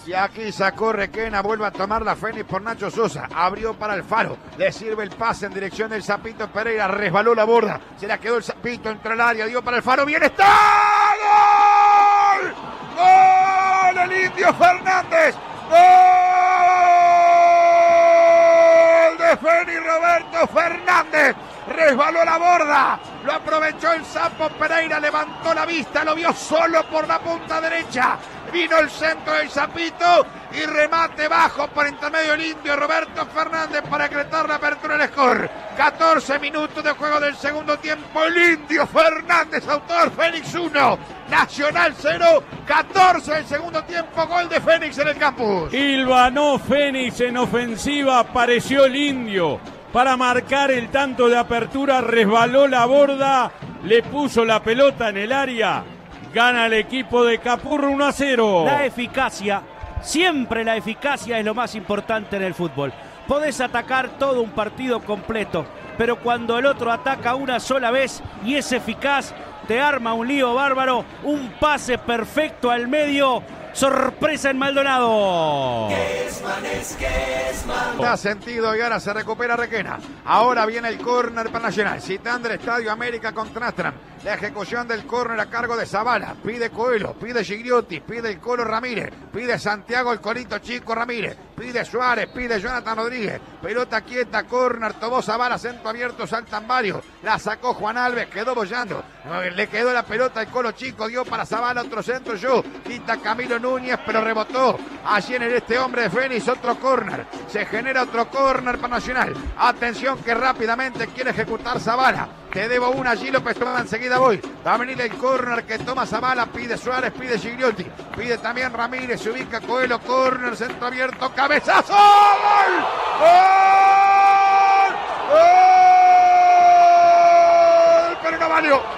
Y aquí sacó Requena, vuelve a tomar la Fénix por Nacho Sosa. Abrió para Alfaro, le sirve el pase en dirección del Sapito Pereira. Resbaló la borda, se la quedó el Sapito, entró al área, dio para Alfaro. ¡Bien está! ¡Gol! ¡Gol! El Indio Fernández. ¡Gol de Fénix Roberto Fernández! Resbaló la borda, lo aprovechó el Sapo Pereira, levantó la vista, lo vio solo por la punta derecha. Vino el centro del Sapito y remate bajo por intermedio del Indio Roberto Fernández para decretar la apertura del score. 14 minutos de juego del segundo tiempo. El Indio Fernández, autor, Fénix 1, Nacional 0, 14 del segundo tiempo, gol de Fénix en el campus. Hilvanó Fénix en ofensiva, apareció el Indio para marcar el tanto de apertura, resbaló la borda, le puso la pelota en el área. Gana el equipo de Capurro 1-0. La eficacia, siempre la eficacia es lo más importante en el fútbol. Podés atacar todo un partido completo, pero cuando el otro ataca una sola vez y es eficaz, te arma un lío bárbaro, un pase perfecto al medio. Sorpresa en Maldonado. Da sentido y ahora se recupera Requena. Ahora viene el córner para Nacional. Citando el Estadio América contra Nastran. La ejecución del córner a cargo de Zavala. Pide Coelho, pide Gigliotti, pide el Colo Ramírez, pide Santiago el Colito Chico Ramírez, pide Suárez, pide Jonathan Rodríguez. Pelota quieta, córner, tomó Zavala, centro abierto, saltan varios. La sacó Juan Alves, quedó bollando. Le quedó la pelota al Colo Chico, dio para Zavala, otro centro, quita Camilo Núñez, pero rebotó allí en este hombre de Fénix, otro córner. Se genera otro córner para Nacional. Atención que rápidamente quiere ejecutar Zavala. Te debo una allí, López Toma, enseguida voy. Va a venir el córner que toma Zavala, pide Suárez, pide Gigliotti, pide también Ramírez, se ubica Coelho, córner, centro abierto, cabezazo. ¡Gol! ¡Gol! ¡Gol! Pero no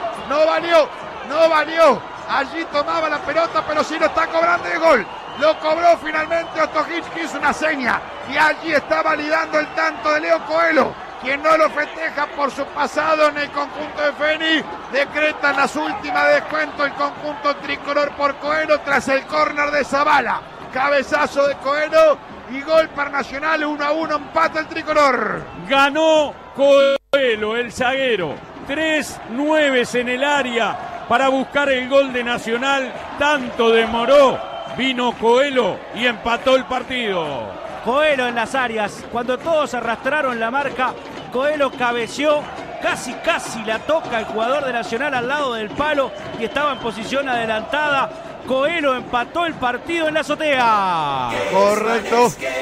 valió. Allí tomaba la pelota, pero sí lo está cobrando el gol. Lo cobró finalmente Ostojic, que hizo una seña. Y allí está validando el tanto de Leo Coelho, quien no lo festeja por su pasado en el conjunto de Fénix. Decretan las últimas de descuento el conjunto tricolor por Coelho tras el córner de Zavala. Cabezazo de Coelho y gol para Nacional, 1-1, empata el tricolor. Ganó Coelho, el zaguero. 3-9 en el área para buscar el gol de Nacional. Tanto demoró, vino Coelho y empató el partido. Coelho en las áreas, cuando todos arrastraron la marca, Coelho cabeció, casi la toca el jugador de Nacional al lado del palo y estaba en posición adelantada. Coelho empató el partido en la azotea. Correcto,